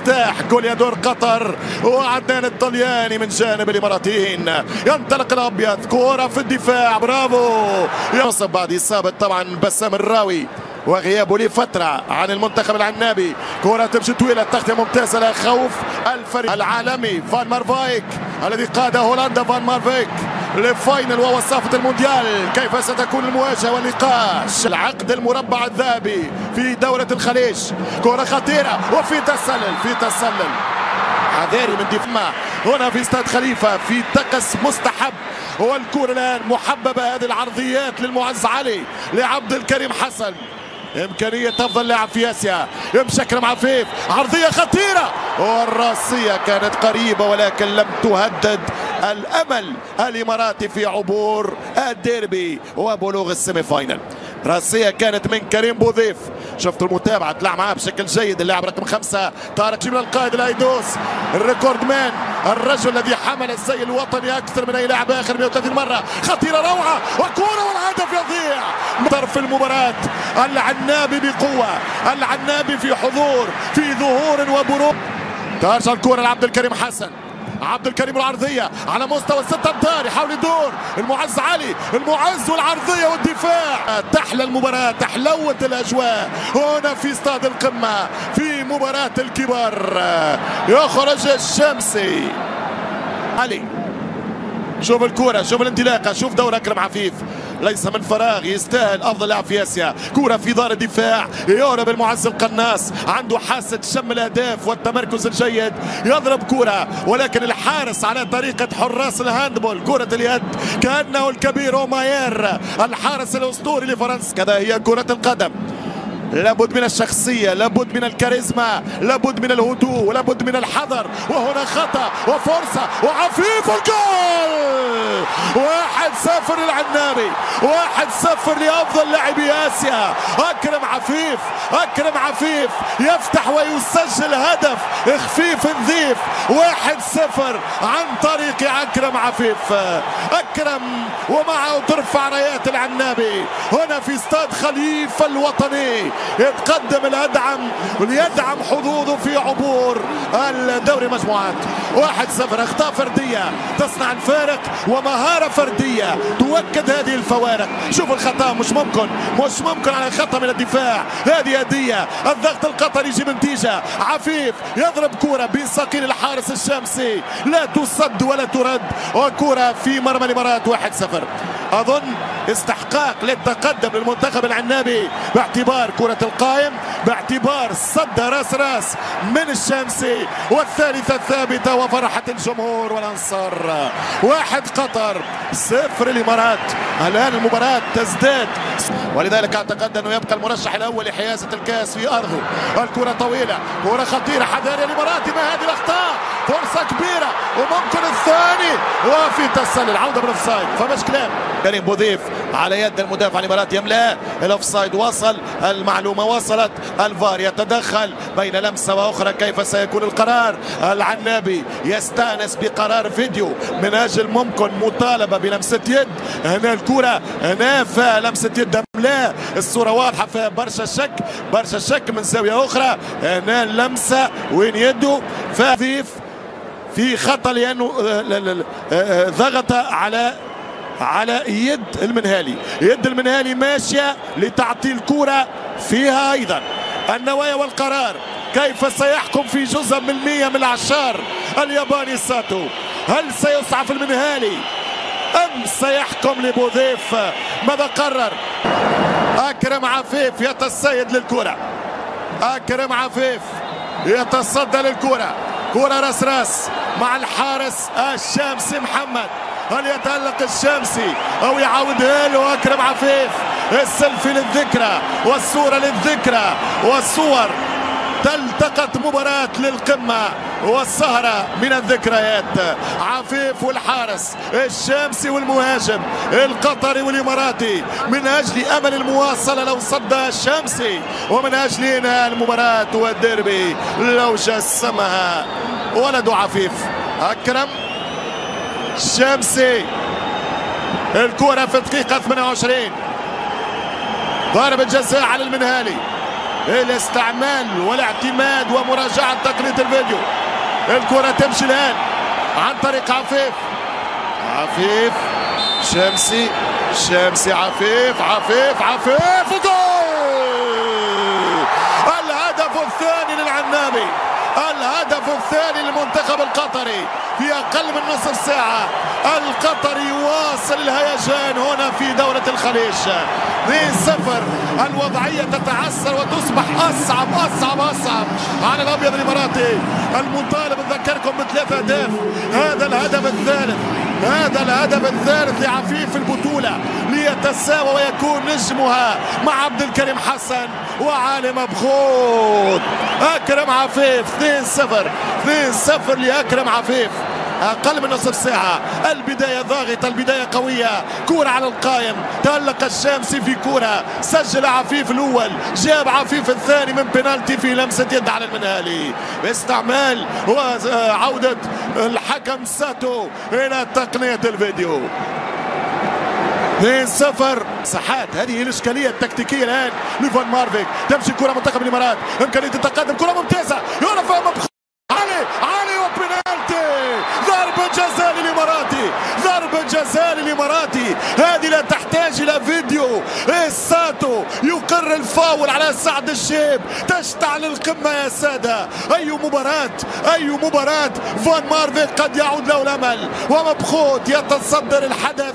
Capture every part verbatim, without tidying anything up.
مفتاح جول يدور قطر وعدنان الطلياني من جانب الاماراتيين. ينطلق الابيض، كوره في الدفاع، برافو. يوصل بعد اصابه طبعا بسام الراوي وغيابه لفترة عن المنتخب العنابي. كرة تمشي طويلة، تغطية ممتازة، لا خوف الفريق العالمي فان مارفايك الذي قاد هولندا. فان مارفايك لفاينل وهو صافة المونديال. كيف ستكون المواجهة والنقاش؟ العقد المربع الذهبي في دورة الخليج. كرة خطيرة وفي تسلل، في تسلل حذاري من دفاع هنا في استاد خليفة في طقس مستحب. والكرة الآن محببة، هذه العرضيات للمعز علي لعبد الكريم حسن. إمكانية أفضل لاعب في آسيا، يمشي أكرم عفيف، عرضية خطيرة والراسية كانت قريبة ولكن لم تهدد الأمل الإماراتي في عبور الديربي وبلوغ السيمي فاينل. راسية كانت من كريم بوذيف، شفتوا المتابعة تلعب معاه بشكل جيد. اللاعب رقم خمسة طارق جبل القائد الايدوس، الريكورد مان، الرجل الذي حمل الزي الوطني أكثر من أي لاعب آخر مئة وثلاثين مرة. خطيرة روعة وكورة والهدف يضيع. طرف المباراة العنابي بقوة، العنابي في حضور، في ظهور وبروز. ترجع الكورة لعبد الكريم حسن، عبد الكريم العرضية على مستوى الستة امتار، يحاول يدور المعز علي، المعز والعرضية والدفاع. تحلى المباراة، تحلوت الأجواء هنا في استاد القمة في مباراة الكبار. يخرج الشمسي علي، شوف الكرة، شوف الانطلاقة، شوف دور أكرم عفيف، ليس من فراغ، يستاهل أفضل لاعب في آسيا. كرة في دار الدفاع، يهرب المعز القناص، عنده حاسة شم الأهداف والتمركز الجيد، يضرب كرة ولكن الحارس على طريقة حراس الهاندبول كرة اليد كأنه الكبير أوماير الحارس الأسطوري لفرنسا. كذا هي كرة القدم، لابد من الشخصية، لابد من الكاريزما، لابد من الهدوء، ولابد من الحذر. وهنا خطأ وفرصة وعفيف الجول. واحد صفر للعنابي، واحد صفر لأفضل لاعبي آسيا أكرم عفيف. أكرم عفيف يفتح ويسجل هدف خفيف نظيف. واحد صفر عن طريق أكرم عفيف. أكرم ومعه ترفع رايات العنابي هنا في استاد خليفة الوطني، يتقدم الأدعم وليدعم حظوظه في عبور الدوري مجموعات. واحد صفر، أخطاء فردية تصنع الفارق ومهارة فردية تؤكد هذه الفوارق. شوف الخطأ، مش ممكن، مش ممكن على خطأ من الدفاع. هذه هدية، الضغط القطري يجيب نتيجة. عفيف يضرب كرة بين ساقين الحارس الشمسي، لا تصد ولا ترد، وكرة في مرمى الإمارات. واحد صفر، أظن استحقاق للتقدم للمنتخب العنابي باعتبار كرة القائم، باعتبار صد راس راس من الشمسي، والثالثة الثابتة وفرحة الجمهور والأنصار. واحد قطر، صفر الإمارات. الآن المباراة تزداد، ولذلك أعتقد أنه يبقى المرشح الأول لحيازة الكأس في أرضه. الكرة طويلة، كرة خطيرة، حذاري الإماراتي، ما هذه الأخطاء، فرصة كبيرة وممكن الثاني وفي تسلل، عودة بالأوفسايد، فمش كلام. كريم بوذيف على يد المدافع الإماراتي يملأ الأوفسايد، وصل المعلومة، وصلت، الفار يتدخل بين لمسة وأخرى. كيف سيكون القرار؟ العنابي يستأنس بقرار فيديو من أجل ممكن مطالبة بلمسة يد. هنا الكرة، هنا فلمسة يد لا، الصورة واضحة، في برشا شك، برشا شك من زاوية أخرى. هنا اللمسة وين يده فضيف في خطأ لأنه ضغط على على يد المنهالي. يد المنهالي ماشية لتعطي الكرة فيها أيضا النوايا والقرار. كيف سيحكم في جزء من المية من العشار الياباني ساتو؟ هل سيسعف المنهالي أم سيحكم لبوذيف؟ ماذا قرر؟ أكرم عفيف يتسيد للكرة، أكرم عفيف يتصدى للكرة، كرة راس راس مع الحارس الشمسي محمد. هل يتألق الشمسي أو يعاودها له أكرم عفيف؟ السيلفي للذكرى والصورة للذكرى والصور. تلتقط مباراة للقمة والسهرة من الذكريات. عفيف والحارس الشمسي والمهاجم القطري والإماراتي من أجل أمل المواصلة لو صد الشمسي، ومن أجل إنهاء المباراة والديربي لو جسمها ولد عفيف. أكرم الشمسي، الكرة في الدقيقة ثمانية وعشرين، ضربة جزاء على المنهالي. الاستعمال والاعتماد ومراجعة تقنية الفيديو. الكرة تمشي الآن عن طريق عفيف. عفيف شمسي شمسي عفيف عفيف عفيف وجول! الهدف الثاني للعنابي، الهدف الثاني للمنتخب القطري في أقل من نصف ساعة. القطر يواصل الهيجان هنا في دورة الخليج. اثنين صفر. الوضعية تتعثر وتصبح أصعب أصعب أصعب على الأبيض الإماراتي المطالب نذكركم بثلاث أهداف. هذا الهدف الثالث، هذا الهدف الثالث لعفيف البطولة ليتساوى ويكون نجمها مع عبد الكريم حسن وعلي مبخوت. أكرم عفيف اثنين صفر، اثنين صفر لأكرم عفيف. أقل من نصف ساعة. البداية ضاغطة، البداية قوية. كرة على القائم، تألق الشامسي في كرة، سجل عفيف الأول، جاب عفيف الثاني من بنالتي في لمسة يد على المنهالي باستعمال وعودة الحكم ساتو إلى تقنية الفيديو. اثنين صفر. مساحات، هذه الإشكالية التكتيكية الآن لفان مارفيك. تمشي كرة منتخب الإمارات، إمكانية التقدم، كرة ممتازة، يرفع مبخوت. علي علي وبنالتي، ضربة جزاء للإماراتي، ضربة جزاء للإماراتي. هذه لا تحتاج إلى فيديو. الساتو يقر الفاول على سعد الشيب. تشتعل القمة يا سادة. أي مباراة، أي مباراة. فان مارفيك قد يعود له الأمل، ومبخوت يتصدر الحدث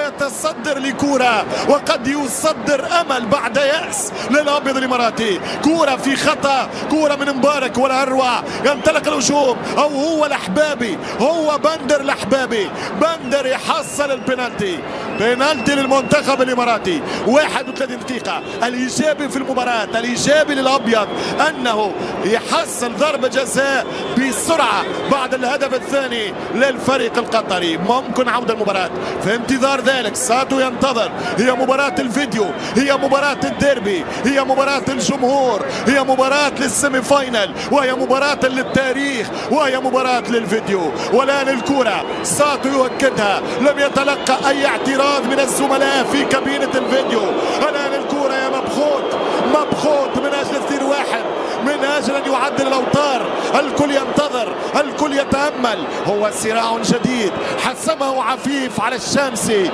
ويتصدر لكورة، وقد يصدر أمل بعد يأس للأبيض الإماراتي. كورة في خطأ، كورة من مبارك ولا أروع. ينطلق الهجوم، أو هو الأحبابي، هو بندر الأحبابي. بندر يحصل البنالتي، بنالتي للمنتخب الإماراتي. واحد وثلاثين دقيقة. الإيجابي في المباراة، الإيجابي للأبيض أنه يحصل ضربة جزاء بسرعة بعد الهدف الثاني للفريق القطري. ممكن عودة المباراة. في انتظار ذلك ساتو ينتظر. هي مباراة الفيديو، هي مباراة الديربي، هي مباراة الجمهور، هي مباراة للسيمي فاينل، وهي مباراة للتاريخ، وهي مباراة للفيديو. والآن الكرة ساتو يؤكدها، لم يتلقى أي اعتراض من الزملاء في كابينة الفيديو. الآن الكرة يا مبخوت، مبخوت من أجل اثنين واحد، من أجل أن يعدل الأوتار. الكل ينتظر، الكل يتأمل. هو صراع جديد حسمه عفيف على الشامسي،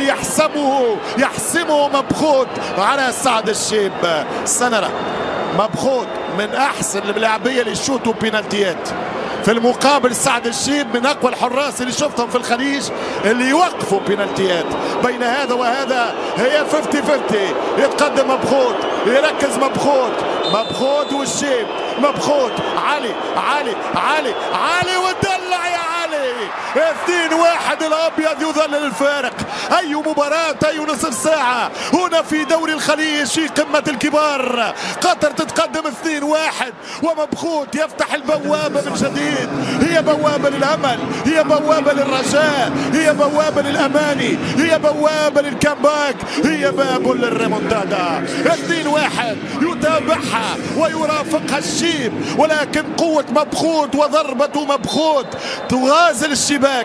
فليحسمه يحسمه مبخوت على سعد الشيب. سنرى مبخوت من أحسن اللاعبية اللي يشوتوا بينالتيات. في المقابل سعد الشيب من اقوى الحراس اللي شفتهم في الخليج اللي يوقفوا بينالتيات. بين هذا وهذا هي خمسين خمسين. يتقدم مبخوت، يركز مبخوت، مبخوت والشيب، مبخوت، علي علي علي علي ودلع يا علي. اثنين واحد الابيض يظلل الفارق. اي مباراة، اي نصف ساعة هنا في دوري الخليج في قمة الكبار. قطر تتقدم اثنين واحد، ومبخوت يفتح البوابة من جديد. هي بوابة للامل، هي بوابة للرجاء، هي بوابة للاماني، هي بوابة للكامباك، هي باب للريمونتادا. اثنين واحد يتابعها ويرافقها الشيب، ولكن قوة مبخوت وضربة مبخوت تغازل الشباك.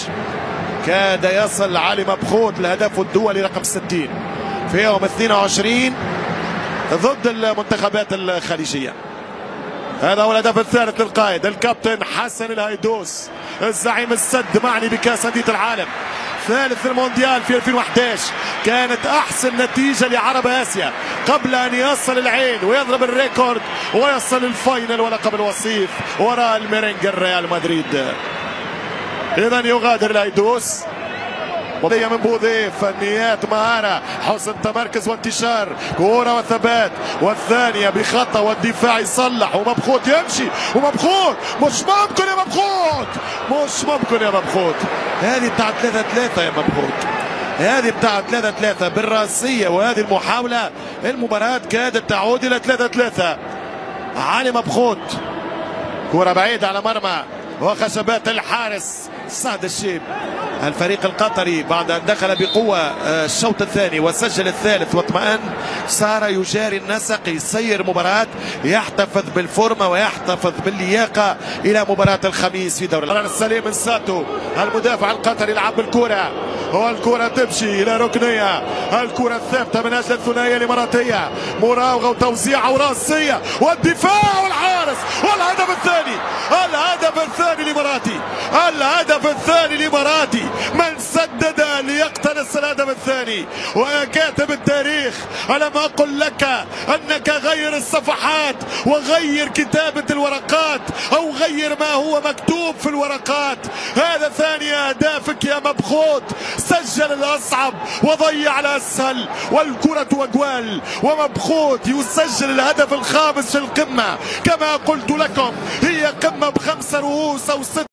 كاد يصل علي مبخوت لهدفه الدولي رقم ستين في يوم اثنين وعشرين ضد المنتخبات الخليجية. هذا هو الهدف الثالث للقائد الكابتن حسن الهيدوس، الزعيم السد معني بكأس أندية العالم. ثالث المونديال في ألفين وأحد عشر. كانت أحسن نتيجة لعرب آسيا قبل أن يصل العين ويضرب الريكورد ويصل الفاينل ولقب الوصيف وراء الميرينج الريال مدريد. إذا يغادر الهيدوس. وضية من بوذي، فنيات مهارة، حسن تمركز وانتشار، كورة وثبات، والثانية بخطأ والدفاع يصلح، ومبخوت يمشي، ومبخوت مش ممكن يا مبخوت، مش ممكن يا مبخوت. هذه بتاعت ثلاثة ثلاثة يا مبخوت، هذه بتاعت ثلاثة ثلاثة بالراسية. وهذه المحاولة المباراة كادت تعود إلى ثلاثة ثلاثة. علي مبخوت، كورة بعيدة على مرمى وخشبات الحارس سعد الشيب. الفريق القطري بعد أن دخل بقوة الشوط الثاني وسجل الثالث واطمأن، صار يجاري النسق، يسير مباراة، يحتفظ بالفورمة ويحتفظ باللياقة إلى مباراة الخميس في دوري. القرار السليم من ساتو المدافع القطري يلعب بالكرة، والكرة تمشي إلى ركنية، الكرة الثابتة من أجل الثنائية الإماراتية، مراوغة وتوزيعة وراسية والدفاع والحارس والهدف الثاني، الهدف الثاني الإماراتي، الهدف الثاني الإماراتي. من سدد ليقتنص الهدف الثاني. ويا كاتب التاريخ ألم أقل لك أنك غير الصفحات وغير كتابة الورقات أو غير ما هو مكتوب في الورقات. هذا ثاني أهدافك يا مبخوت، سجل الأصعب وضيع الأسهل، والكرة وجوال ومبخوت يسجل الهدف الخامس في القمة. كما قلت لكم هي قمة بخمس رؤوس أو ست